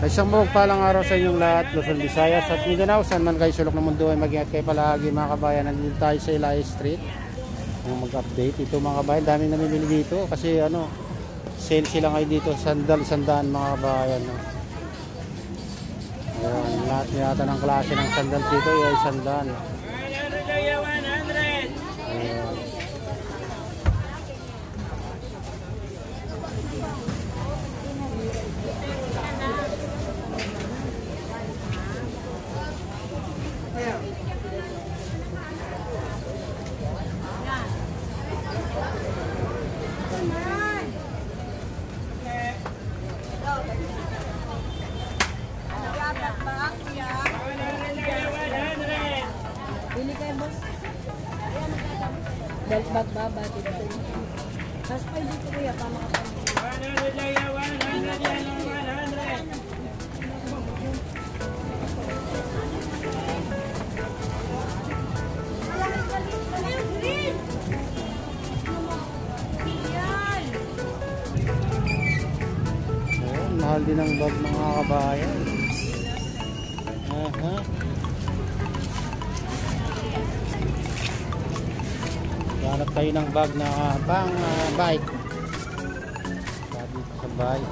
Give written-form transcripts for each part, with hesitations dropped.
Isang palang araw sa inyong lahat, Luzon, Visayas at Mindanao. Saan man kayo sulok ng mundo ay mag-ingat kayo palagi mga kabayan. Nandito tayo sa Ilaya Street. Mag-update ito mga kabayan. Daming namimili dito kasi ano, sale sila ngayon dito. Sandal, sandaan mga kabayan. Ayan, lahat yata ng klase ng sandal dito ay sandal. Bili kayo, boss. Belt bag ba? Batik ito. Mas pa dito kuya, pa makapamili. 100. Mahal din ang bag mga kabayan. Hanap tayo ng bag na pang bike. Dito sa bike.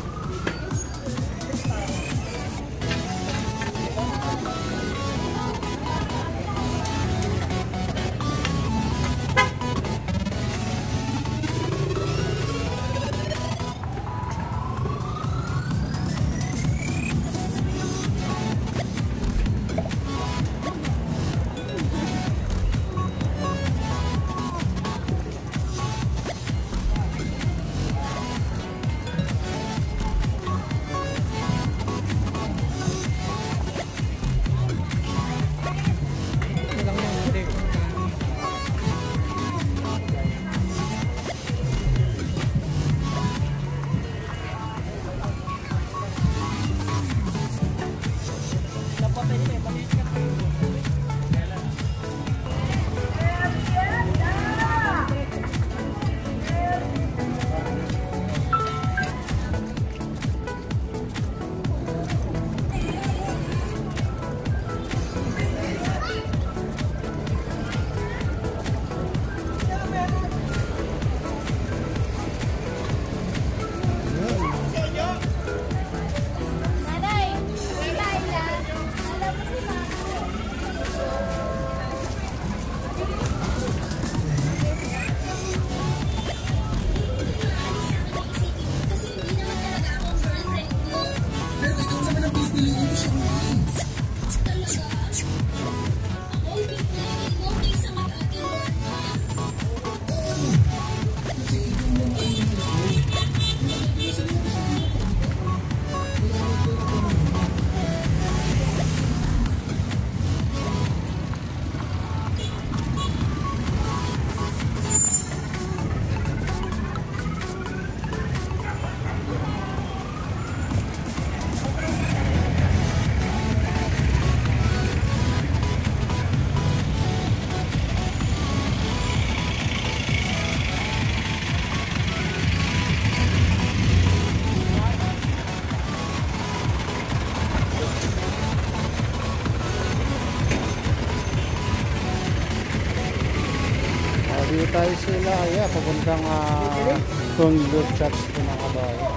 Dito tayo sila, papuntang Tondo Church ito mga kabayan.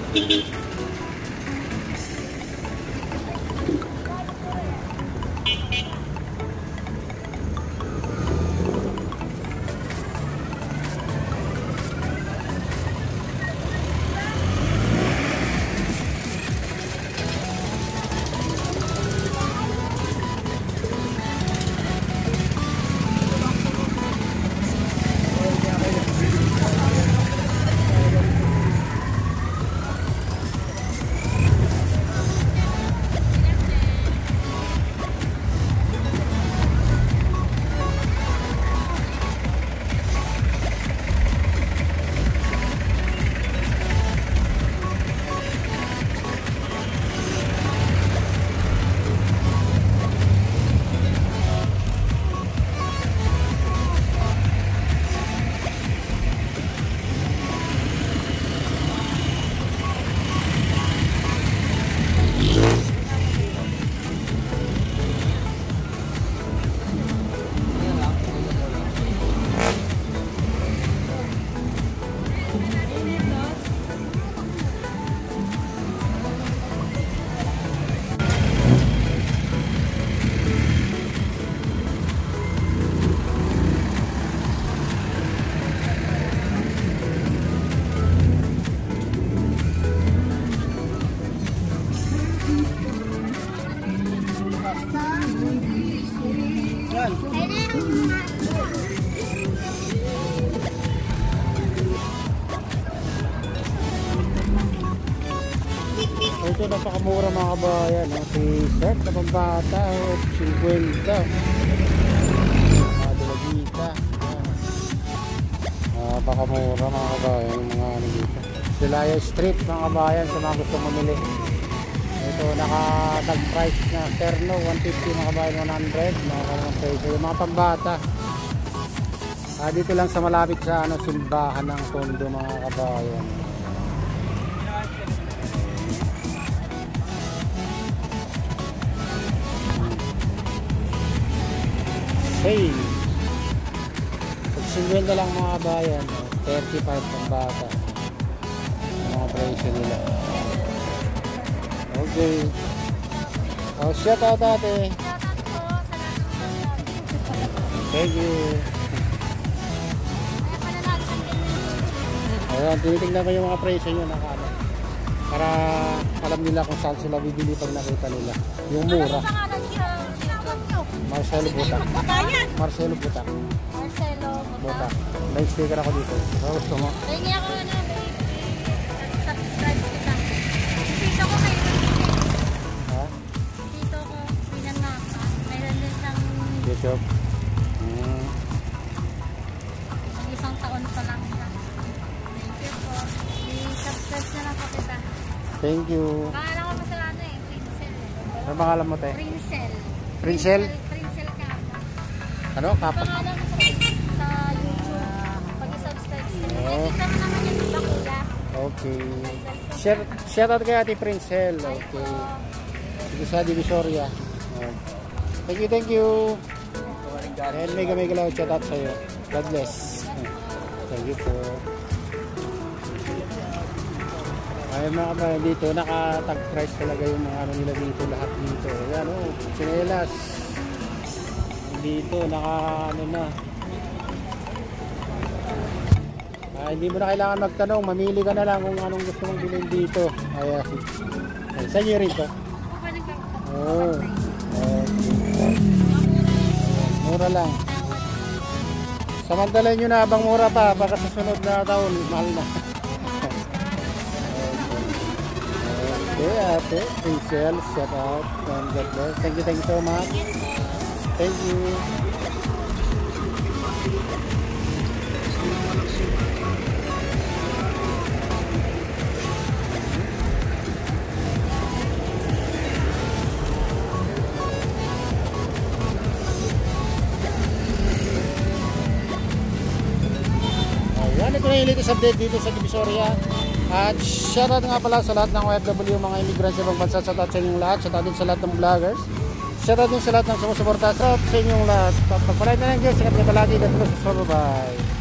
Ito napakamura mga kabayan, no? T-shirt na pambata, 50. Mga dalagita. Napakamura mga kabayan, yung mga ano dito. Silaya Street mga kabayan, sa mga gusto mamili. Ito naka-tag price na terno, 150 mga kabayan, 100. Mga kabayan price, yung mga pambata. Dito lang sa malapit sa ano, simbahan ng Tondo mga kabayan. Hey, pag 50 lang mga kabayan, 35 pang bata mga presyo nila. Okay, shout out ate. Thank you. Ayan, tinitignan ko yung mga presyo nyo para alam nila kung saan sila bibili pag nakita nila yung mura. Marcelo Butak. Marcelo Butak. Marcelo Butak. May sticker ako dito. Gusto mo? Tingin ako na, subscribe kita. Dito ko kayo. Ha? Dito ko, pinanaka. Mayroon din siyang YouTube. isang taon pa lang siya. Thank you po. I-subscribe na lang po kita. Thank you. Pangalan ko sa ano eh, Princel. Ano pangalan mo te? Princel. Princel? Princel ka. Ano? Kapag? Pangalan ko sa YouTube. Pag-i-subscribe sila. Nakikita mo naman yung bakula. Okay. Shout out kay Ate Princel. Okay. Dito sa Divisoria. Thank you, thank you. And mega loud shout out sa'yo. God bless. Thank you po. Ay mga kabayan, dito naka-tag price talaga yung mga ano nila dito, lahat dito. Ayan o, sinelas. Dito naka ano na. Hindi mo na kailangan magtanong, mamili ka na lang kung anong gusto mong bilhin dito. Ayan. Sa inyo rin to? Oo. Mura lang. Samantalain nyo na habang mura pa, baka sa sunod na taon, mahal na. Okay, ate, Princel, shout out, and God bless. Thank you so much. Thank you. Ayan, ito na yung latest update dito sa Divisoria. At shoutout nga pala sa lahat ng OFW, mga immigrants sa ibang bansa. Shoutout sa inyong lahat. Shoutout din sa lahat ng vloggers. Shoutout din sa lahat ng sumusuporta. Shoutout sa inyong lahat. Pagpalay na lang dyan. Sikat niya palagi. God bless. Bye-bye.